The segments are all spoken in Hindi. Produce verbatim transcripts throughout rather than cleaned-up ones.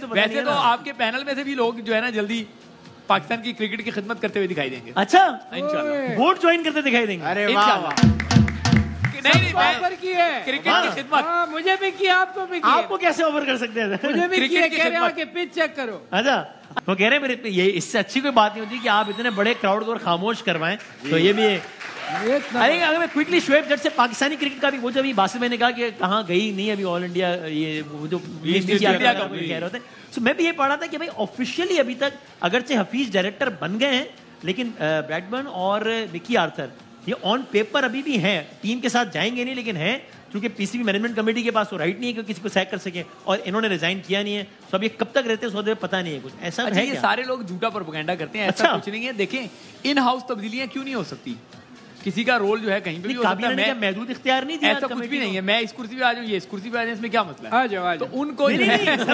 पता नहीं है। वैसे तो आपके पैनल में से भी लोग जो है ना जल्दी पाकिस्तान की क्रिकेट की खिदमत करते हुए दिखाई देंगे। अच्छा, इंशाल्लाह बोर्ड ज्वाइन करते दिखाई देंगे। अरे वाह, नहीं नहीं ऑफर की है क्रिकेट की खिदमत। हाँ, मुझे भी किया, आपको भी किया। आपको कैसे ऑफर कर सकते हैं? मुझे भी किया, क्रिकेट की कह रहे खिदमत। के पिच चेक करो। अच्छा, वो कह रहे हैं मेरे ये इससे अच्छी कोई बात नहीं होती कि आप इतने बड़े क्राउड को और खामोश करवाएं। तो ये भी अरे अगर मैं क्विकली शोएब जट से पाकिस्तानी क्रिकेट का भी वो जो अभी बासित भाई ने कहा कि कहाँ गई नहीं अभी ऑल इंडिया ये वो जो इंडिया का कह रहे होते, तो मैं भी ये पढ़ा था कि भाई ऑफिशियली अभी तक अगरचे हफीज डायरेक्टर बन गए हैं, लेकिन ब्रैडबर्न और मिकी आर्थर ये ऑन पेपर अभी भी हैं, टीम के साथ जाएंगे नहीं लेकिन हैं, क्योंकि पीसीबी मैनेजमेंट कमेटी के पास वो राइट नहीं है कि किसी को सैक कर सके, और इन्होंने रिजाइन किया नहीं है। तो अब ये कब तक रहते हैं सौदे में पता नहीं है कुछ ऐसा। अच्छा, है ये क्या? सारे लोग झूठा प्रोपेगेंडा करते हैं, ऐसा अच्छा। कुछ नहीं है। देखें, इन हाउस तब्दीलियां क्यों नहीं हो सकती? किसी का रोल जो है कहीं पे भी हो सकता है। मैं महदूद इख्तियार नहीं दिया, ऐसा कुछ भी नहीं है। मैं इस कुर्सी पे आ जाऊं, ये इस कुर्सी पे आ जाए, इसमें क्या मसला आ है? जाओ, आ तो जाओ। उनको जो है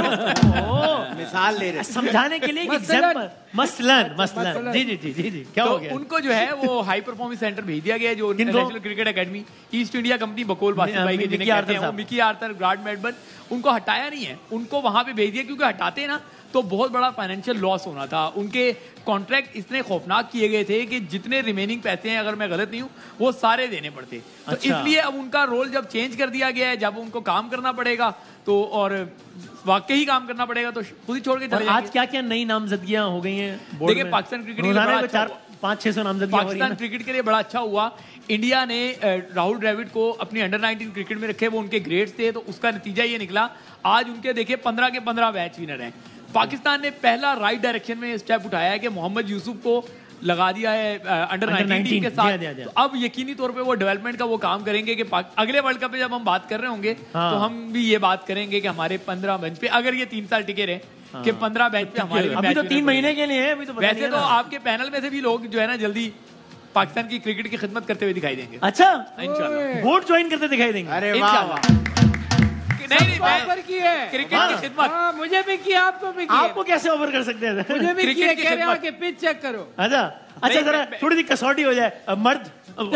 मिसाल ले रहे समझाने के लिए एक एग्जांपल, मसलन मसलन जी जी जी जी जी क्या तो हो गया? उनको जो है वो हाई परफॉर्मेंस सेंटर भेज दिया गया है, जो national cricket academy east India company बकोल बासित भाई के जिन्हें कहते हैं वो मिकी आर्थर, ब्रैड मैडबर्न, उनको हटाया नहीं है, उनको वहां पे भेज दिया, क्योंकि हटाते ना तो बहुत बड़ा फाइनेंशियल लॉस होना था। उनके कॉन्ट्रैक्ट इतने खौफनाक किए गए थे कि जितने रिमेनिंग पैसे हैं, अगर मैं गलत नहीं हूं, वो सारे देने पड़ते। तो अच्छा। इसलिए अब उनका रोल जब चेंज कर दिया गया है, जब उनको काम करना पड़ेगा तो, और वाकई ही काम करना पड़ेगा तो खुद ही छोड़ के चले और आज क्या क्या नई नामजदगियां हो गई हैं? देखिए, पाकिस्तान क्रिकेट के लिए बड़ा अच्छा चार हुआ। पाँच छह सौ नामजदगियां हो रही पाकिस्तान हैं। क्रिकेट के लिए बड़ा अच्छा हुआ। इंडिया ने अ, राहुल द्रविड़ को अपनी अंडर नाइनटीन क्रिकेट में रखे, वो उनके ग्रेड्स थे, तो उसका नतीजा ये निकला आज उनके देखिए पंद्रह के पंद्रह मैच विनर हैं। पाकिस्तान ने पहला राइट डायरेक्शन में स्टेप उठाया है कि मोहम्मद यूसुफ को लगा दिया है अंडर नाइनटीन टीम के साथ। दिया, दिया। तो अब यकीनी तौर पे वो डेवलपमेंट का वो काम करेंगे कि अगले वर्ल्ड कप पे जब हम बात कर रहे होंगे हाँ। तो हम भी ये बात करेंगे कि हमारे पंद्रह बेंच पे, अगर ये तीन साल टिके रहे कि पंद्रह बेंच पे हमारे अभी तो तीन महीने के लिए है, अभी तो पता नहीं वैसे है तो ना। आपके पैनल में से भी लोग जो है ना जल्दी पाकिस्तान की क्रिकेट की खिदमत करते हुए दिखाई देंगे। अच्छा, इंशाल्लाह। बोर्ड ज्वाइन करते दिखाई देंगे। अरे इंशाल्लाह। वाह, नहीं नहीं ऑफर मैं की है क्रिकेट की खिदमत। हाँ, मुझे भी किया, आपको भी किया। आपको कैसे ऑफर कर सकते हैं? मुझे भी क्रिकेट किया, की कह रहे खिदमत। के पिच चेक करो। अच्छा अच्छा, नहीं, जरा मैं- थोड़ी सी कसौटी हो जाए। अब मर्द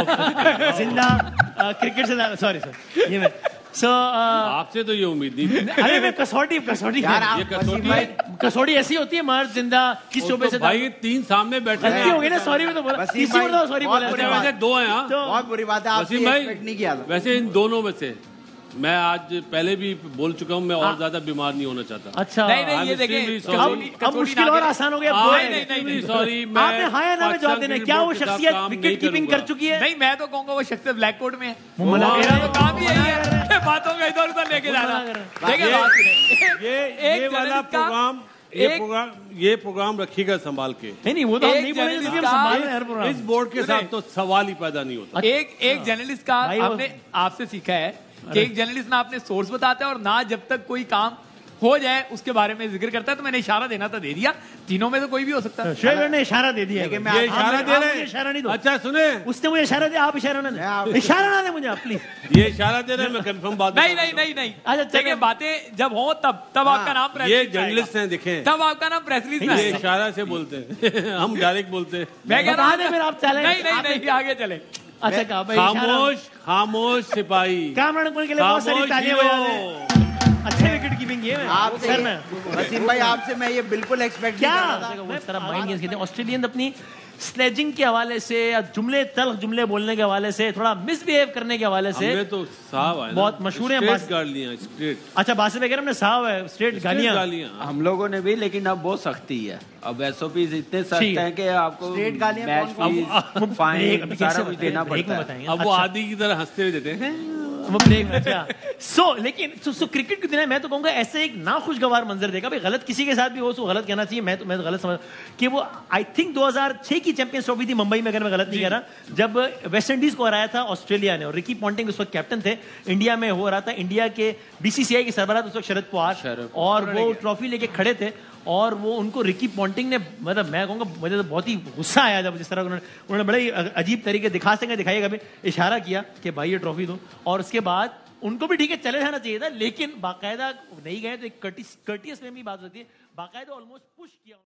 जिंदा क्रिकेट से, सॉरी सर, ये मैं सो आपसे तो ये उम्मीद नहीं थी। अरे मैं कसौटी कसौटी यार आप ये वसीम कसौटी भाई, है। कसौटी ऐसी होती है मर्द जिंदा किस वो शोबे तो से? भाई तीन सामने बैठे गलती हैं। हो गई ना, सॉरी में तो बोला, वसीम किसी भाई, को सॉरी बहुत बोला। बुरी वैसे बात। वैसे दो हैं हाँ। तो बहुत बुरी बात है, आपसे वसीम भाई एक्सपेक्ट नहीं किया था। वैसे इन दोनों में से मैं आज पहले भी बोल चुका हूँ, मैं और ज्यादा बीमार नहीं होना चाहता। अच्छा, नहीं नहीं ये I'm देखें extremely कसौटी- sorry। अब कसौटी मुश्किल ना और करें। आसान हो गया। हाँ, दो नहीं, है। नहीं, नहीं, नहीं। सॉरी, आपने हाँ या ना में जवाब देना है। क्या वो शख्सियत विकेट कीपिंग कर चुकी है? नहीं, मैं तो कहूंगा वो शख्सियत ब्लैक कोट में है। वो मना मेरा कर रहा तो है। काम ही यही है बातों को इधर उधर लेके जाना। मना कर रहा देखिए ये- बात सुनिए। ये एक ये वाला जर्नलिस्ट का- प्रोग्राम ये एक- प्रोग्राम ये प्रोग्राम रखिएगा संभाल के। नहीं नहीं, वो तो हम एक नहीं बोलेंगे, जर्नलिस्ट हम का- संभाल रहे हैं हर प्रोग्राम। इस बोर्ड के साथ तो सवाल ही पैदा नहीं होता। एक एक जर्नलिस्ट का भाई वो- आपने आपसे सीखा है कि एक जर्नलिस्ट ना अपने सोर्स बताता है और ना जब तक कोई काम हो जाए उसके बारे में जिक्र करता है। तो मैंने इशारा देना था, दे दिया। तीनों में तो कोई भी हो सकता है। शोएब ने इशारा दे दिया है। लेकिन मैं ये आप- इशारा आप- दे आप रहे मुझे इशारा नहीं दो। हैं। अच्छा सुने, उसने मुझे इशारा दिया, आप इशारा ना मैं आप- दे, इशारा ना दे मुझे आप प्लीज। ये इशारा दे रहे हैं, मैं कंफर्म बात नहीं बता नहीं रहा नहीं नहीं अच्छा, चलो। देखिए बातें जब हो तब तब आपका नाम हूं। प्रेस ये रिलीज में जर्नलिस्ट आएगा। हैं, देखें तब आपका नाम प्रेस रिलीज में ये आएगा। इशारा से बोलते हैं हम डायरेक्ट बोलते हैं। मैं कह रहा बता दें फिर आप चलें। नहीं नहीं नहीं आगे चले। अच्छा कहा भाई, इशारा- खामोश खामोश सिपाही कामरान के लिए बहुत सारी खामोश तालियां जियो। बजा दें। अच्छे विकेट कीपिंग ये आपसे सर मैं वसीम भाई, आपसे मैं ये बिल्कुल एक्सपेक्ट नहीं क्या कर रहा था। वो इस तरह माइंड गेम्स खेलते हैं। ऑस्ट्रेलियन अपनी स्लेजिंग के हवाले से या जुमले तल्ख जुमले बोलने के हवाले से, थोड़ा मिसबिहेव करने के हवाले से हमें तो साहब है ना, बहुत मशहूर हैं। स्ट्रेट बास- गालियां स्ट्रेट अच्छा बासित वगैरह हमने साहब है स्ट्रेट गालियां। गालियां हम लोगों ने भी, लेकिन अब बहुत सख्ती है। अब एसओपी इतने सख्त ठीक है। हैं कि आपको स्ट्रेट गालियां मैच कौन- फीस, अब- फाइन ब्रेक- सारा कुछ देना ब्रेक में पड़ता है। बताएंगे। अब वो अच्छा। आदि की तरह हंसते हुए देते हैं। वो ब्रेक में अच्छा सो लेकिन सो, सो क्रिकेट के दिन मैं तो कहूंगा ऐसे एक नाखुशगवार मंजर देखा भाई। गलत किसी के साथ भी हो तो गलत कहना चाहिए। मैं तो मैं तो गलत समझ कि वो आई थिंक दो हज़ार छह की चैंपियंस ट्रॉफी थी मुंबई में, अगर मैं गलत नहीं कह रहा, जब वेस्ट इंडीज को हराया था ऑस्ट्रेलिया ने और रिकी पॉन्टिंग उस वक्त कैप्टन थे। इंडिया में हो रहा था, इंडिया के बीसीसीआई के सरबराह उस वक्त शरद पवार, शरद और वो ट्रॉफी लेके खड़े थे और वो उनको रिकी पॉन्टिंग ने, मतलब मैं कहूंगा मुझे तो बहुत ही गुस्सा आया जब जिस तरह उन्होंने उन्होंने बड़े ही अजीब तरीके दिखा सकेंगे दिखाइएगा भी इशारा किया कि भाई ये ट्रॉफी दो। और उसके बाद उनको भी ठीक है चले जाना चाहिए था, लेकिन बाकायदा नहीं गए तो एक कर्टियस में भी बात होती है, बाकायदा ऑलमोस्ट पुश किया।